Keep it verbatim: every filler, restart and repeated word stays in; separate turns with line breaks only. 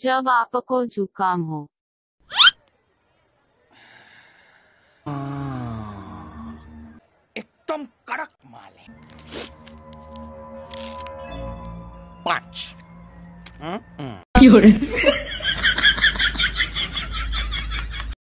जब आपको जुकाम हो।
एकदम कड़क माल है। पाँच।